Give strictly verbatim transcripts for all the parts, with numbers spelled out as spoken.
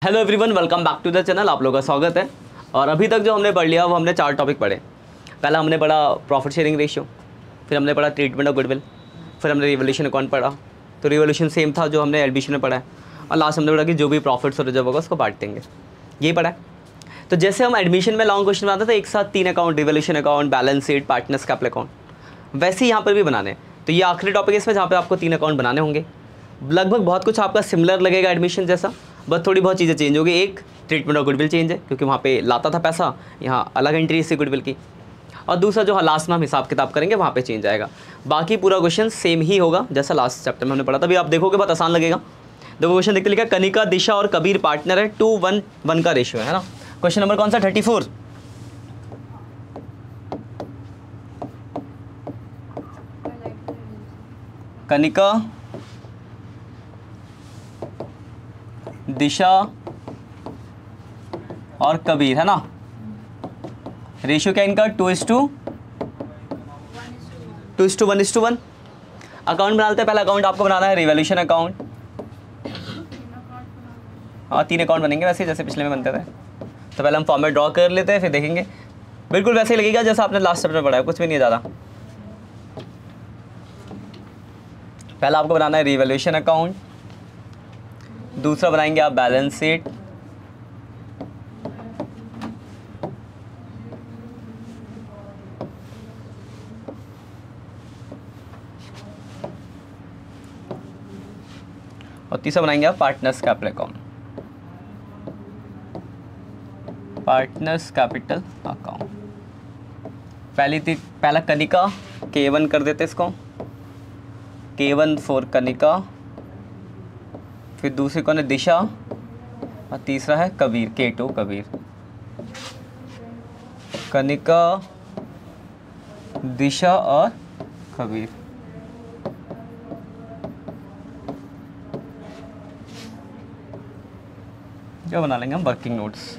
Hello everyone, welcome back to the channel. आप लोगों का स्वागत है। और अभी तक जो हमने पढ़ लिया वो हमने चार टॉपिक पढ़े। पहला हमने पढ़ा प्रॉफिट शेयरिंग रेशियो, फिर हमने पढ़ा ट्रीटमेंट ऑफ गुडविल, फिर हमने रिवोल्यूशन अकाउंट पढ़ा। तो रिवोल्यूशन सेम था जो हमने एडमिशन में पढ़ा है, और लास्ट हमने पढ़ा कि जो भी प्रॉफिट्स और रिजर्व होगा उसको बांट देंगे, यही पढ़ा है। तो जैसे हम एडमिशन में लॉन्ग क्वेश्चन बनाते थे एक साथ तीन account, revaluation account, balance sheet, partners capital account, वैसे ही यहाँ पर भी बनाने। तो ये आखिरी टॉपिक है इसमें जहाँ पे आपको तीन अकाउंट बनाने होंगे। लगभग बहुत कुछ आपका सिमिलर लगेगा एडमिशन जैसा, बस थोड़ी बहुत चीज़ें चेंज होगी। एक, ट्रीटमेंट ऑफ गुडविल चेंज है क्योंकि वहाँ पे लाता था पैसा, यहाँ अलग एंट्री इससे गुडविल की। और दूसरा जो लास्ट में हम हिसाब किताब करेंगे वहाँ पे चेंज आएगा। बाकी पूरा क्वेश्चन सेम ही होगा जैसा लास्ट चैप्टर में हमने पढ़ा था। अभी आप देखोगे बहुत आसान लगेगा। देखो क्वेश्चन देखते लिखा, कनिका, दिशा और कबीर पार्टनर है, टू वन वन का रेशियो है ना। क्वेश्चन नंबर कौन सा? Thirty four. कनिका, दिशा और कबीर है ना। रेशियो क्या इनका? Two is to two is to one is to one. Account बनाते हैं। पहला अकाउंट आपको बनाना है रिवोल्यूशन अकाउंट। हाँ, तीन अकाउंट बनेंगे वैसे जैसे पिछले में बनते थे। तो पहले हम फॉर्मेट ड्रॉ कर लेते हैं, फिर देखेंगे। बिल्कुल वैसे ही लगेगा जैसा आपने लास्ट चैप्टर में पढ़ा है, कुछ भी नहीं है ज़्यादा। पहला आपको बनाना है रिवोल्यूशन अकाउंट, दूसरा बनाएंगे आप बैलेंस शीट, और तीसरा बनाएंगे आप partners capital account. Partners capital account पहली थी पहला कनिका, के वन कर देते इसको, के वन फॉर कनिका। फिर दूसरे कौन है? दिशा, और तीसरा है कबीर, के टू कबीर। कनिका, दिशा और कबीर। जो बना लेंगे हम वर्किंग नोट्स।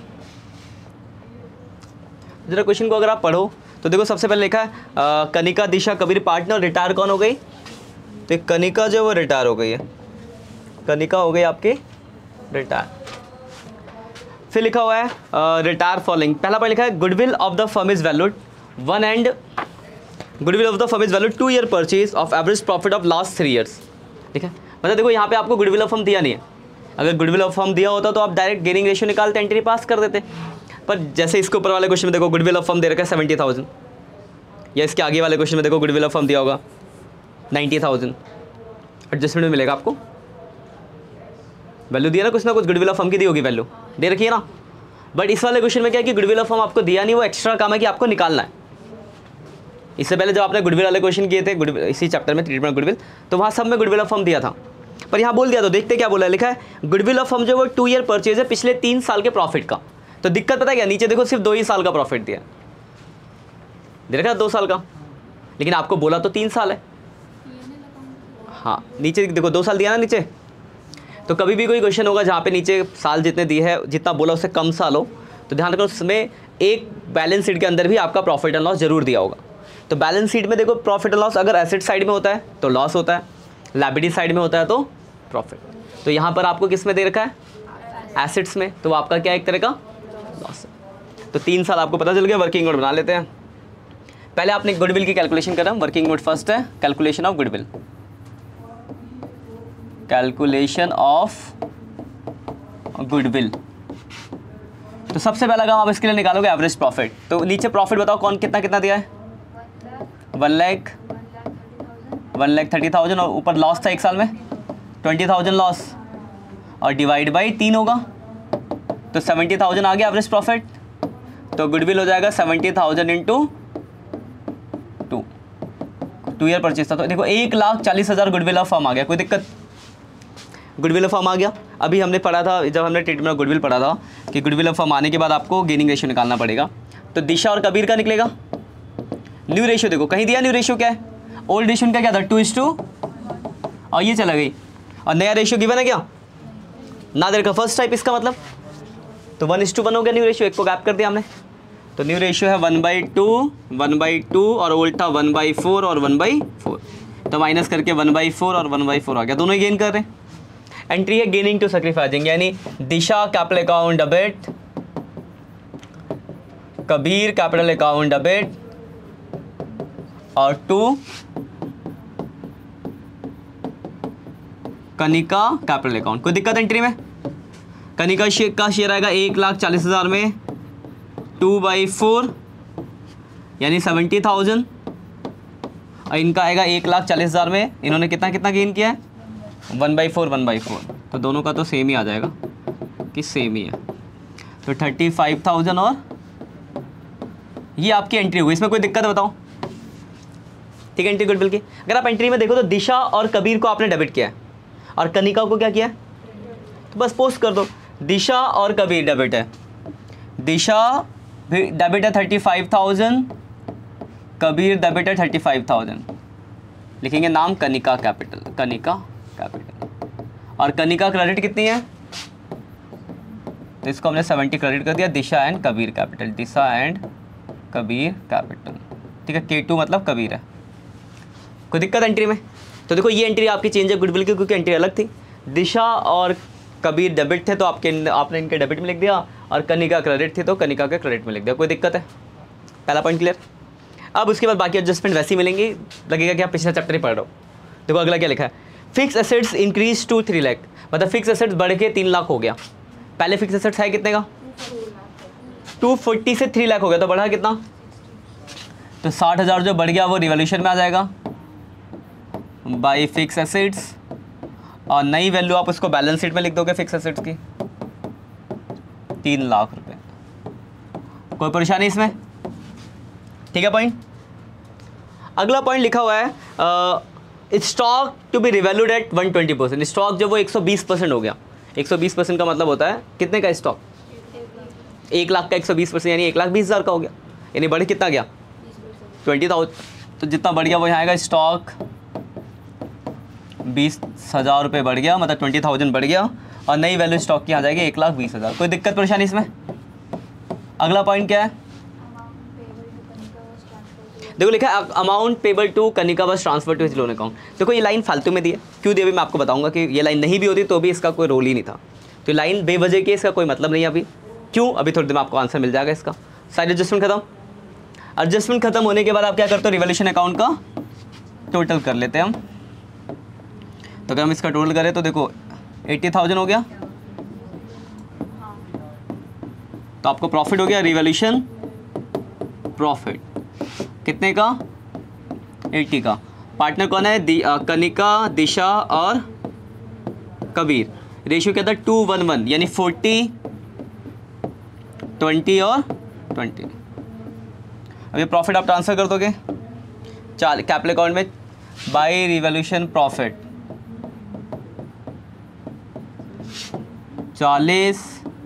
जरा क्वेश्चन को अगर आप पढ़ो तो देखो सबसे पहले लिखा है आ, कनिका, दिशा, कबीर पार्टनर। रिटायर कौन हो गई? तो कनिका जो वो रिटायर हो गई है, कनिका हो गई आपकी रिटायर। फिर लिखा हुआ है रिटायर फॉलोइंग। पहला पॉइंट लिखा है goodwill of the firm is valued one and goodwill of the firm is valued two year purchase of average profit of last three years. ठीक है, मतलब देखो यहाँ पे आपको गुडविल ऑफ फर्म दिया नहीं है। अगर गुडविल ऑफ फर्म दिया होता तो आप डायरेक्ट गेनिंग रेशियो निकालते, एंट्री पास कर देते। पर जैसे इसके ऊपर वाले क्वेश्चन में देखो गुडविल ऑफ फर्म दे रखा है सेवेंटी थाउजेंड, या इसके आगे वाले क्वेश्चन में देखो गुडविल ऑफ फर्म दिया होगा नाइन्टी थाउजेंड। एडजस्टमेंट में मिलेगा आपको, वैल्यू दिया ना कुछ ना कुछ, गुडविल ऑफ फर्म की दी होगी, वैल्यू दे रखी है ना। बट इस वाले क्वेश्चन में क्या है कि गुडविल ऑफ फर्म आपको दिया नहीं, वो एक्स्ट्रा काम है कि आपको निकालना है। इससे पहले जब आपने गुडविल वाले क्वेश्चन किए थे गुडविल इसी चैप्टर में ट्रीटमेंट गुडविल, तो वहाँ सब में गुडविल ऑफ फर्म दिया था, पर यहाँ बोल दिया। तो देखते क्या बोला है, लिखा है गुडविल ऑफ फर्म जो वो टू ईयर परचेज है पिछले तीन साल के प्रॉफिट का। तो दिक्कत पता है क्या? नीचे देखो सिर्फ दो ही साल का प्रॉफिट दिया, दे रखा है दो साल का, लेकिन आपको बोला तो तीन साल है। हाँ, नीचे देखो दो साल दिया ना नीचे। तो कभी भी कोई क्वेश्चन होगा जहाँ पे नीचे साल जितने दिए है, जितना बोला उससे कम साल हो, तो ध्यान रखो उसमें एक बैलेंस शीट के अंदर भी आपका प्रॉफिट एंड लॉस जरूर दिया होगा। तो बैलेंस शीट में देखो प्रॉफिट एंड लॉस अगर एसेट साइड में होता है तो लॉस होता है, लायबिलिटी साइड में होता है तो प्रॉफिट। तो यहाँ पर आपको किस में दे रखा है? एसेट्स में, तो आपका क्या एक तरह का लॉस है। तो तीन साल आपको पता चल गया। वर्किंग नोट बना लेते हैं। पहले आपने गुडविल की कैलकुलेशन करा। वर्किंग नोट फर्स्ट है calculation of goodwill, calculation of goodwill. तो सबसे पहला काम आप इसके लिए निकालोगे एवरेज प्रॉफिट। तो नीचे प्रॉफिट बताओ कौन कितना कितना दिया है? One lakh one lakh thirty thousand, और ऊपर लॉस था एक साल में ट्वेंटी थाउजेंड लॉस, और डिवाइड बाई तीन होगा तो सेवेंटी थाउजेंड आ गया एवरेज प्रॉफिट। तो गुडविल हो जाएगा seventy thousand into two, two year purchase था। तो देखो एक लाख चालीस हज़ार गुडविल ऑफ फर्म आ गया। कोई दिक्कत? गुडविल ऑफ फर्म आ गया। अभी हमने पढ़ा था जब हमने ट्रीटमेंट ऑफ गुडविल पढ़ा था कि गुडविल ऑफ फर्म आने के बाद आपको गेनिंग रेशियो निकालना पड़ेगा। तो दिशा और कबीर का निकलेगा न्यू रेशियो। देखो कहीं दिया न्यू रेशियो क्या है? ओल्ड रेशियो का क्या था? टू इज टू, और ये चला गई। और नया रेशियो गिवन है क्या? ना दे रखा फर्स्ट टाइप, इसका मतलब तो वन इज टू वन हो गया न्यू रेशियो। एक को गैप कर दिया हमने, तो न्यू रेशियो है one by two one by two और ओल्ड था वन बाई फोर और वन बाई फोर। तो माइनस करके वन बाई फोर और वन बाई फोर आ गया, दोनों ही गेन कर रहे हैं। एंट्री है गेनिंग टू सैक्रिफाइसिंग, यानी Disha capital account debit, Kabir capital account debit और टू कनिका कैपिटल अकाउंट। कोई दिक्कत एंट्री में? कनिका शेयर का शेयर आएगा एक लाख चालीस हज़ार में, टू बाई फोर यानी सेवेंटी थाउजेंड, और इनका आएगा एक लाख चालीस हज़ार में। इन्होंने कितना कितना गेन किया है? One by four one by four, तो दोनों का तो सेम ही आ जाएगा कि सेम ही है, तो थर्टी फाइव थाउजेंड और ये आपकी एंट्री हुई। इसमें कोई दिक्कत है बताओ? ठीक है, एंट्री गुडविल की। अगर आप एंट्री में देखो तो दिशा और कबीर को आपने डेबिट किया है और कनिका को क्या किया है, तो बस पोस्ट कर दो दिशा और कबीर डेबिट है, दिशा भी डेबिट है thirty five thousand, Kabir debit है थर्टी फाइव थाउजेंड, लिखेंगे नाम कनिका कैपिटल, कनिका कैपिटल, और कनिका क्रेडिट कितनी है, तो इसको हमने सेवेंटी क्रेडिट कर दिया, Disha and Kabir capital, Disha and Kabir capital. ठीक है, के टू मतलब कबीर है। कोई दिक्कत एंट्री में? तो देखो ये एंट्री आपकी चेंज है गुडविल की, क्योंकि एंट्री अलग थी, दिशा और कबीर डेबिट थे तो आपके आपने इनके डेबिट में लिख दिया, और कनिका क्रेडिट थी तो कनिका के क्रेडिट में लिख दिया। कोई दिक्कत है? पहला पॉइंट क्लियर। अब उसके बाद बाकी एडजस्टमेंट वैसी मिलेंगी, लगेगा कि आप पिछला चैप्टर ही पढ़ रहे हो। देखो अगला क्या लिखा है, fixed assets increase to three lakh, मतलब फिक्स एसेट्स बढ़ के तीन लाख हो गया। पहले फिक्स एसेट्स है कितने का, टू फोर्टी से थ्री लाख हो गया, तो बढ़ा कितना, तो साठ हज़ार जो बढ़ गया वो रिवॉल्यूशन में आ जाएगा बाई फिक्स एसेट्स, और नई वैल्यू आप उसको बैलेंस शीट में लिख दोगे फिक्स एसेट्स की, तीन लाख रुपए। कोई परेशानी इसमें? ठीक है पॉइंट। अगला पॉइंट लिखा हुआ है stock to be revalued at one twenty percent, stock जो वो एक सौ बीस परसेंट हो गया। एक सौ बीस परसेंट का मतलब होता है कितने का स्टॉक, एक लाख का एक सौ बीस परसेंट यानी एक लाख बीस हज़ार का हो गया, यानी बढ़ कितना गया, ट्वेंटी थाउजेंड, तो जितना बढ़ गया वो यहाँ आएगा स्टॉक बीस हज़ार रुपये बढ़ गया, मतलब ट्वेंटी थाउजेंड बढ़ गया, और नई वैल्यू स्टॉक की आ जाएगी एक लाख बीस हज़ार। कोई दिक्कत परेशानी इसमें? अगला पॉइंट क्या है, देखो लिखा है amount payable to Kanika was transfer to his loan account. देखो ये लाइन फालतू में दी है, क्यों दी अभी मैं आपको बताऊंगा कि ये लाइन नहीं भी होती तो भी इसका कोई रोल ही नहीं था, तो लाइन बेवजह की, इसका कोई मतलब नहीं है अभी। क्यों? अभी थोड़ी देर में आपको आंसर मिल जाएगा इसका। सारी एडजस्टमेंट खत्म। एडजस्टमेंट खत्म होने के बाद आप क्या करते हो, रिवॉल्यूशन अकाउंट का टोटल कर लेते हैं हम। तो अगर हम इसका टोटल करें तो देखो एट्टी थाउजेंड हो गया, तो आपको प्रॉफिट हो गया रिवॉल्यूशन प्रॉफिट कितने का, अस्सी का। पार्टनर कौन है, दि, आ, कनिका, दिशा और कबीर। रेशियो क्या था, टू वन वन, यानी फोर्टी ट्वेंटी और ट्वेंटी। अभी प्रॉफिट आप ट्रांसफर कर दोगे चाल कैपिटल अकाउंट में बाय रिवॉल्यूशन प्रॉफिट, चालीस,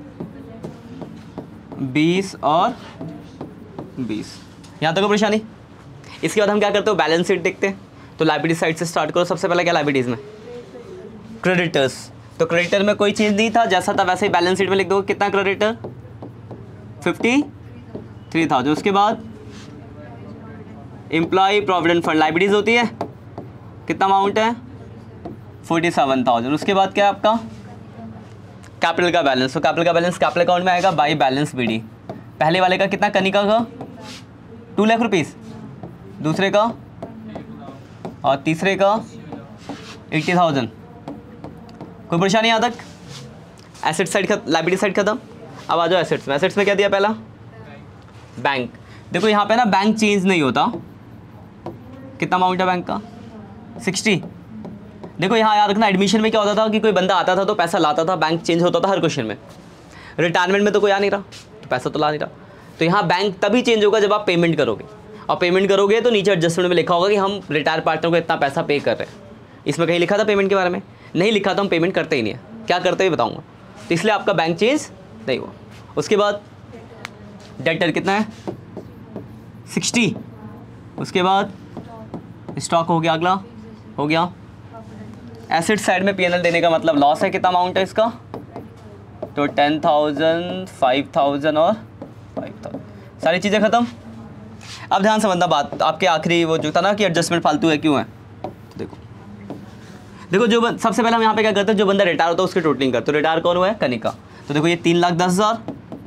बीस और बीस। यहाँ तक को परेशानी? इसके बाद हम क्या करते हो, बैलेंस शीट देखते हैं। तो लाइबिलिटी साइड से स्टार्ट करो। सबसे पहले क्या लाइबिलिटीज में, क्रेडिटर्स। तो क्रेडिटर में कोई चीज़ नहीं था, जैसा था वैसे ही बैलेंस शीट में लिख दो। कितना क्रेडिटर, फिफ्टी थ्री थाउजेंड। उसके बाद एम्प्लॉय प्रोविडेंट फंड लाइबिलिटीज होती है, कितना अमाउंट है, फोर्टी सेवन थाउजेंड। उसके बाद क्या है आपका कैपिटल का बैलेंस। तो कैपिटल का बैलेंस कैपिटल अकाउंट में आएगा बाई बैलेंस बीडी। पहले वाले का कितना, कनिका का टू लाख रुपीज़, दूसरे का और तीसरे का एट्टी थाउजेंड। कोई परेशानी यहाँ तक? एसेट साइड खत्म, लाइबिलिटी साइड खत्म। अब आ जाओ एसेट्स में। एसेट्स में क्या दिया पहला, बैंक। देखो यहाँ पे ना बैंक चेंज नहीं होता। कितना अमाउंट है बैंक का, सिक्सटी। देखो यहाँ याद रखना, एडमिशन में क्या होता था कि कोई बंदा आता था तो पैसा लाता था, बैंक चेंज होता था हर क्वेश्चन में। रिटायरमेंट में तो कोई आ नहीं रहा तो पैसा तो ला नहीं रहा, तो यहाँ बैंक तभी चेंज होगा जब आप पेमेंट करोगे। और पेमेंट करोगे तो नीचे एडजस्टमेंट में लिखा होगा कि हम रिटायर पार्टनर को इतना पैसा पे कर रहे हैं। इसमें कहीं लिखा था पेमेंट के बारे में? नहीं लिखा था, हम पेमेंट करते ही नहीं है। क्या करते ही बताऊँगा। तो इसलिए आपका बैंक चेंज नहीं हुआ। उसके बाद डेटर कितना है, सिक्सटी। उसके बाद स्टॉक हो गया, अगला हो गया एसेट साइड में। पीएनएल देने का मतलब लॉस है, कितना अमाउंट है इसका, तो टेन थाउजेंड, फाइव थाउजेंड और फाइव थाउजेंड। सारी चीज़ें ख़त्म। अब ध्यान से बंदा बात, आपके आखिरी वो जो था ना कि एडजस्टमेंट फालतू है क्यों है, तो देखो देखो जो बन, सबसे पहले हम यहाँ पे क्या करते हैं, जो बंदा रिटायर होता है उसकी टोटलिंग करते, तो रिटायर कौन हुआ है, कनिका। तो देखो ये तीन लाख दस हजार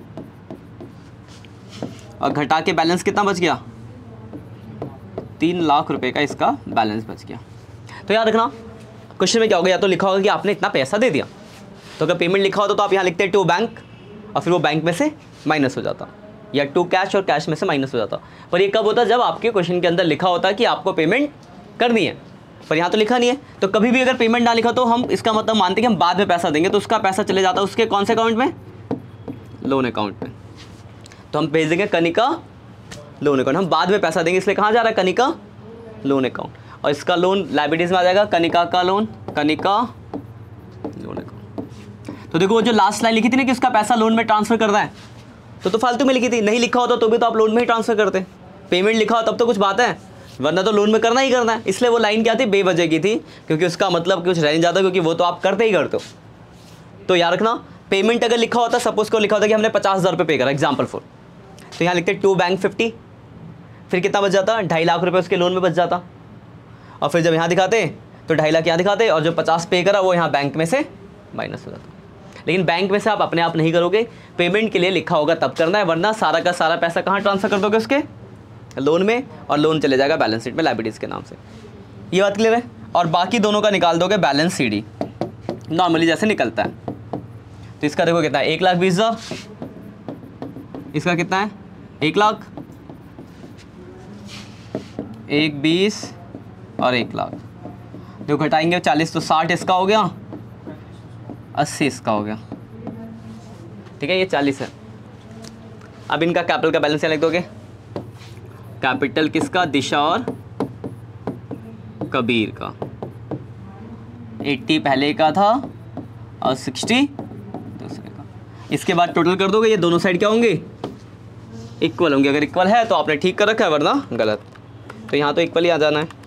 और घटा के बैलेंस कितना बच गया, तीन लाख रुपए का इसका बैलेंस बच गया। तो याद रखना क्वेश्चन में क्या होगा, या तो लिखा होगा कि आपने इतना पैसा दे दिया, तो अगर पेमेंट लिखा होता तो आप यहाँ लिखते हैं टू बैंक और फिर वो बैंक में से माइनस हो जाता, या टू कैश और कैश में से माइनस हो जाता। पर ये कब होता है, जब आपके क्वेश्चन के अंदर लिखा होता है कि आपको पेमेंट करनी है, पर यहाँ तो लिखा नहीं है। तो कभी भी अगर पेमेंट ना लिखा तो हम इसका मतलब मानते हैं कि हम बाद में पैसा देंगे, तो उसका पैसा चले जाता है उसके कौन से अकाउंट में, लोन अकाउंट में। तो हम भेज देंगे कनिका लोन अकाउंट, हम बाद में पैसा देंगे, इसलिए कहाँ जा रहा है, कनिका लोन अकाउंट। और इसका लोन लायबिलिटीज में आ जाएगा, कनिका का लोन, कनिका लोन अकाउंट। तो देखो जो लास्ट लाइन लिखी थी ना कि उसका पैसा लोन में ट्रांसफर करना है, तो तो फालतू में लिखी थी, नहीं लिखा होता तो भी तो आप लोन में ही ट्रांसफर करते। पेमेंट लिखा हो तब तो कुछ बात है, वरना तो लोन में करना ही करना है। इसलिए वो लाइन क्या थी, बेवजह की थी, क्योंकि उसका मतलब कुछ रह नहीं जाता, क्योंकि वो तो आप करते ही करते हो। तो याद रखना पेमेंट अगर लिखा होता, सपोज को लिखा होता कि हमने पचास हज़ार रुपये पे करा एग्जाम्पल फॉर, तो यहाँ लिखते टू बैंक फिफ्टी, फिर कितना बच जाता, ढाई लाख रुपये उसके लोन में बच जाता। और फिर जब यहाँ दिखाते तो ढाई लाख यहाँ दिखाते, और जो पचास पे करा वो यहाँ बैंक में से माइनस हो जाता। लेकिन बैंक में से आप अपने आप नहीं करोगे, पेमेंट के लिए लिखा होगा तब करना है, वरना सारा का सारा पैसा कहाँ ट्रांसफर कर दोगे, उसके लोन में, और लोन चले जाएगा बैलेंस शीट में लायबिलिटीज़ के नाम से। ये बात क्लियर है। और बाकी दोनों का निकाल दोगे बैलेंस सी डी नॉर्मली जैसे निकलता है। तो इसका देखो कितना है, एक लाख बीस हज़ार, इसका कितना है, एक लाख, एक बीस और एक लाख। देखो घटाएंगे चालीस तो साठ इसका हो गया, अस्सी इसका हो गया, ठीक है, ये चालीस है। अब इनका कैपिटल का बैलेंस क्या लिख दोगे, कैपिटल किसका, दिशा और कबीर का, अस्सी पहले का था और साठ दूसरे का। इसके बाद टोटल कर दोगे, ये दोनों साइड क्या होंगे, इक्वल होंगे। अगर इक्वल है तो आपने ठीक कर रखा है, वरना गलत। तो यहाँ तो इक्वल ही आ जाना है।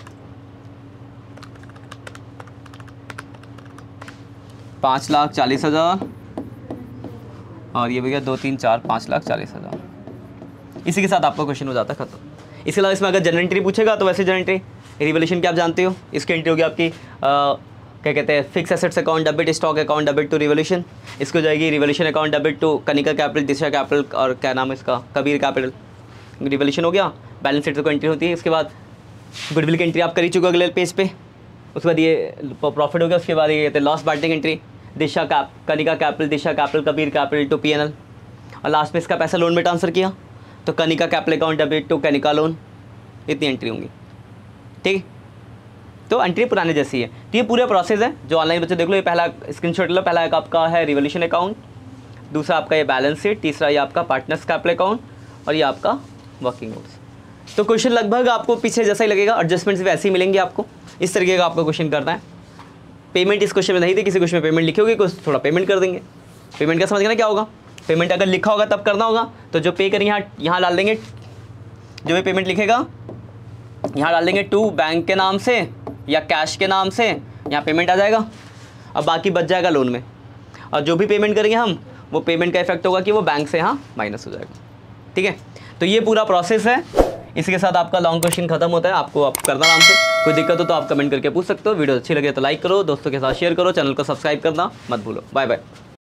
पाँच लाख चालीस हज़ार और ये भैया दो तीन चार पाँच लाख चालीस हज़ार। इसी के साथ आपका क्वेश्चन हो जाता है खत्म। इसके अलावा इसमें अगर जनरल एंट्री पूछेगा तो वैसे जनरल एंट्री रिवोल्यूशन क्या आप जानते हो, इसकी एंट्री होगी आपकी आ, क्या कहते हैं, fixed assets account debit, stock account debit to revaluation. इसको जाएगी revaluation account debit to Kanika capital, Disha capital और क्या नाम है इसका, कबीर कैपिटल। रिवोल्यूशन हो गया, बैलेंस शीट को एंट्री होती है। इसके बाद गुडविल की एंट्री आप कर ही चुके अगले पेज पे। उसके बाद ये प्रॉफिट हो गया। उसके बाद ये कहते हैं लॉस बार्टिंग entry, Disha cap Kanika capital, Disha capital, Kabir capital to P N L. और लास्ट में इसका पैसा लोन में ट्रांसफ़र किया, तो Kanika capital account debit to Kanika loan. इतनी एंट्री होंगी, ठीक। तो एंट्री पुराने जैसी है। तो ये पूरा प्रोसेस है जो ऑनलाइन बच्चे देख लो। ये पहला स्क्रीनशॉट लो। पहला एक आपका है रिवोल्यूशन अकाउंट, दूसरा आपका ये बैलेंस शीट, तीसरा ये आपका पार्टनर्स कैपिटल अकाउंट और ये आपका वर्किंग नोट्स। तो क्वेश्चन लगभग आपको पीछे जैसा ही लगेगा, एडजस्टमेंट्स भी ऐसे ही मिलेंगे आपको। इस तरीके का आपका क्वेश्चन करना है। पेमेंट इस क्वेश्चन में नहीं थी, किसी क्वेश्चन में पेमेंट लिखी होगी, कुछ थोड़ा पेमेंट कर देंगे। पेमेंट का समझना क्या होगा, पेमेंट अगर लिखा होगा तब करना होगा, तो जो पे करेंगे यहाँ यहाँ डाल देंगे, जो भी पेमेंट लिखेगा यहाँ डाल देंगे टू बैंक के नाम से या कैश के नाम से, यहाँ पेमेंट आ जाएगा। अब बाकी बच जाएगा लोन में, और जो भी पेमेंट करेंगे हम, वो पेमेंट का इफेक्ट होगा कि वो बैंक से यहाँ माइनस हो जाएगा, ठीक है। तो ये पूरा प्रोसेस है। इसके साथ आपका लॉन्ग क्वेश्चन खत्म होता है। आपको आप करना आराम से, कोई दिक्कत हो तो आप कमेंट करके पूछ सकते हो। वीडियो अच्छी लगे तो लाइक करो, दोस्तों के साथ शेयर करो, चैनल को सब्सक्राइब करना मत भूलो। Bye bye.